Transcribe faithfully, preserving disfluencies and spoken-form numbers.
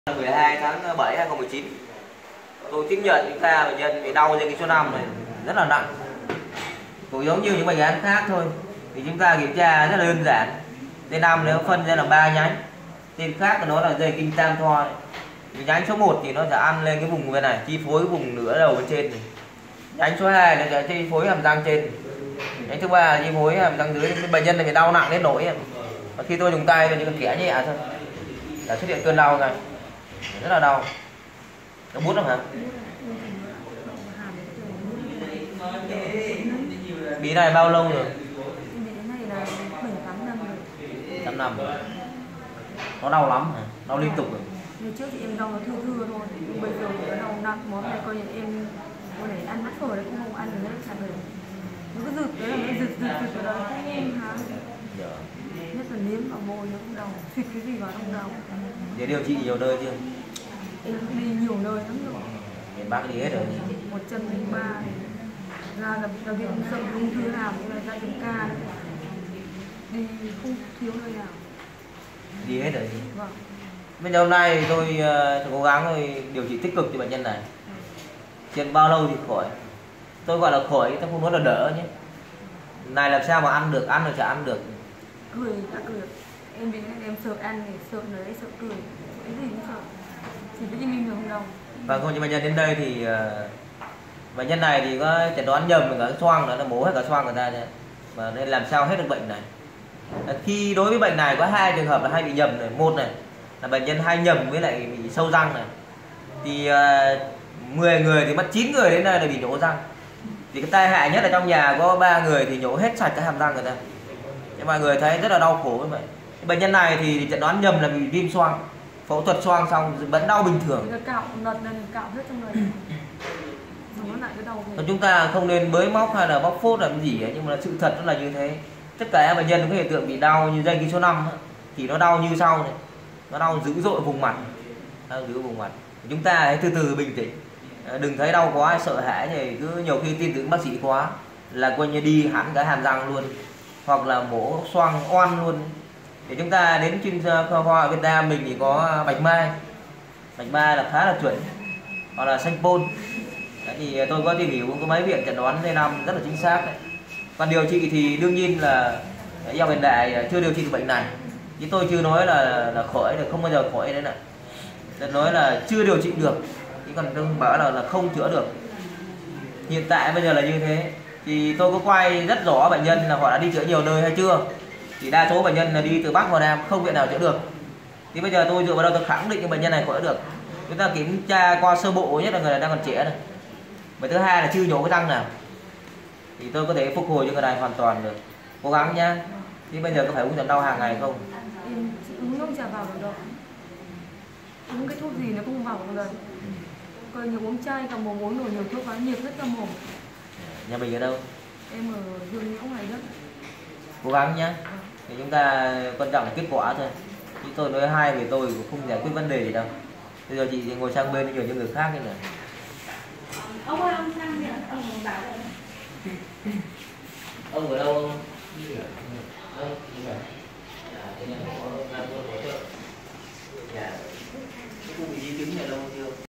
mười hai tháng bảy hai nghìn không trăm mười chín, tôi tiếp nhận những ca bệnh nhân bị đau dây kinh số năm này rất là nặng, cũng giống như những bệnh án khác thôi. Thì chúng ta kiểm tra rất là đơn giản. Dây năm nếu phân ra là ba nhánh, tên khác của nó là dây kinh tam thoa. Nhánh số một thì nó sẽ ăn lên cái vùng bên này, chi phối vùng nửa đầu bên trên này. Nhánh số hai là sẽ chi phối hàm răng trên. Nhánh thứ ba là chi phối hàm răng dưới. Bệnh nhân này bị đau nặng đến nỗi và khi tôi dùng tay tôi chỉ cần kẻ nhẹ thôi đã xuất hiện cơn đau này, rất là đau. Nó bút không hả? Bị này bao lâu rồi? tám năm rồi. Nó đau lắm hả? Đau liên tục rồi. Ngày trước thì em đau nó thưa thưa thôi, nhưng bây giờ thì nó đau nặng. Món này coi như em hôm nay ăn bát phở đấy cũng không ăn được đấy, chả được. Nó cứ rực, đấy là nó rực rực rực ở đó không em hả? Nhất là nếm vào môi nó cũng đau, xịt cái gì vào không đau. Để điều trị nhiều nơi chưa? Em cũng đi nhiều nơi lắm rồi. Miền Bắc đi hết rồi. Một chân linh ba này, ra là là viện rộng ung thư nào như là ra tim ca này. Đi không thiếu nơi nào. Đi hết rồi. Vâng. Bây giờ hôm nay tôi uh, cố gắng tôi điều trị tích cực cho bệnh nhân này. Trên bao lâu thì khỏi? Tôi gọi là khỏi, tôi không nói là đỡ nhé. Này làm sao mà ăn được, ăn được chả ăn được. Cười, đã cười. Em đến em sợ ăn thì sợ lấy, sợ cười. Cái gì cũng sợ. Chỉ biết im im được không đâu. Và không, cho bệnh nhân đến đây thì uh, bệnh nhân này thì có chẩn đoán nhầm cả cái xoang đó, nó mổ hết cả xoang người ta nhé. Và nên làm sao hết được bệnh này. Khi đối với bệnh này có hai trường hợp là hay bị nhầm này. Một này là bệnh nhân hay nhầm với lại bị sâu răng này. Thì uh, mười người thì mất chín người đến đây là bị nhổ răng. Thì cái tai hại nhất là trong nhà có ba người thì nhổ hết sạch cái hàm răng người ta. Nhưng mọi người thấy rất là đau khổ với vậy. Bệnh nhân này thì chẩn đoán nhầm là bị viêm xoang. Phẫu thuật xoang xong vẫn đau bình thường. Cạo nật lên cạo hết trong người. Nó lại cái đau. Chúng ta không nên bới móc hay là bóc phốt làm gì ấy, nhưng mà sự thật nó là như thế. Tất cả các bệnh nhân có hiện tượng bị đau như dây kinh số năm thì nó đau như sau này. Nó đau dữ dội vùng mặt. Đau dữ vùng mặt. Chúng ta hãy từ từ bình tĩnh. Đừng thấy đau quá sợ hãi thì cứ nhiều khi tin tưởng bác sĩ quá là coi như đi hẳn cả hàm răng luôn, hoặc là mổ xoang oan luôn. Để chúng ta đến chuyên khoa Việt Nam mình thì có bạch mai, bạch mai là khá là chuẩn, hoặc là xanh pôn. Đấy, thì tôi có tìm hiểu có mấy viện chẩn đoán dây năm rất là chính xác đấy. Còn điều trị thì đương nhiên là y học hiện đại chưa điều trị được bệnh này, chứ tôi chưa nói là là khỏi được, không bao giờ khỏi đấy nè. Tôi nói là chưa điều trị được, chứ còn tôi bảo là là không chữa được. Hiện tại bây giờ là như thế. Thì tôi có quay rất rõ bệnh nhân là họ đã đi chữa nhiều nơi hay chưa. Thì đa số bệnh nhân là đi từ Bắc vào Nam, không viện nào chữa được. Thì bây giờ tôi dựa vào đâu tôi khẳng định cái bệnh nhân này khỏi được. Chúng ta kiểm tra qua sơ bộ, nhất là người này đang còn trẻ này. Và thứ hai là chưa nhổ cái răng nào. Thì tôi có thể phục hồi cho người này hoàn toàn được. Cố gắng nhá. Thì bây giờ có phải uống giảm đau hàng ngày không? Em uống không chả vào được đâu. Uống cái thuốc gì nó không vào được. Coi nhiều uống chai cả mồm, uống nổi nhiều thuốc quá nhiệt hết cả mồm. Nhà mình ở đâu? Em ở Dương Liễu này đó. Cố gắng nhá. Thì chúng ta quan trọng là kết quả thôi. Chứ tôi nói hai về tôi cũng không giải quyết vấn đề gì đâu. Bây giờ chị ngồi sang bên nhiều những người khác nữa. Ông ơi, ông sang điện, ông bảo Ông ở đâu ông? Ông? Dạ, cái khu bị di chứng ở đâu chưa?